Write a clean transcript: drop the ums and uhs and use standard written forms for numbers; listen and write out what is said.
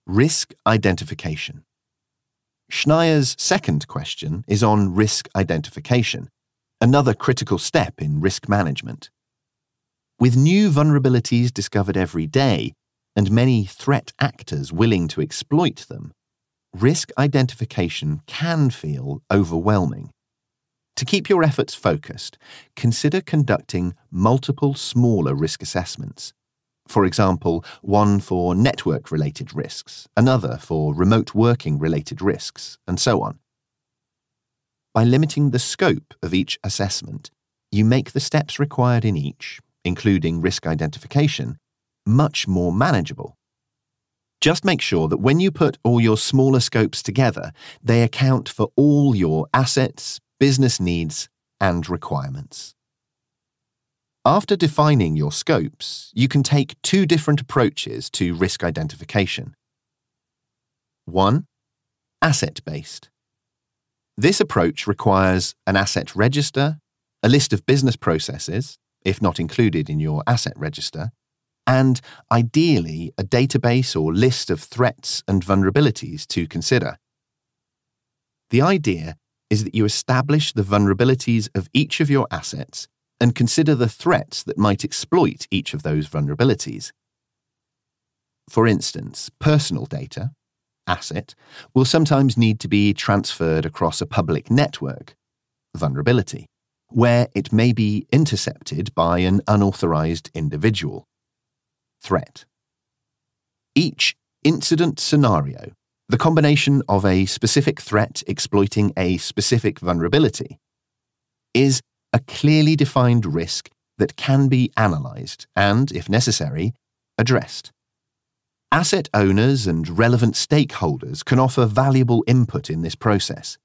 Risk identification. Schneier's second question is on risk identification, another critical step in risk management. With new vulnerabilities discovered every day and many threat actors willing to exploit them, risk identification can feel overwhelming. To keep your efforts focused, consider conducting multiple smaller risk assessments. For example, one for network-related risks, another for remote working-related risks, and so on. By limiting the scope of each assessment, you make the steps required in each, including risk identification, much more manageable. Just make sure that when you put all your smaller scopes together, they account for all your assets, business needs, and requirements. After defining your scopes, you can take two different approaches to risk identification. 1. Asset-based. This approach requires an asset register, a list of business processes, if not included in your asset register, and, ideally, a database or list of threats and vulnerabilities to consider. The idea is that you establish the vulnerabilities of each of your assets and consider the threats that might exploit each of those vulnerabilities. For instance, personal data, asset, will sometimes need to be transferred across a public network, vulnerability, where it may be intercepted by an unauthorized individual, threat. Each incident scenario, the combination of a specific threat exploiting a specific vulnerability, is a clearly defined risk that can be analyzed and, if necessary, addressed. Asset owners and relevant stakeholders can offer valuable input in this process.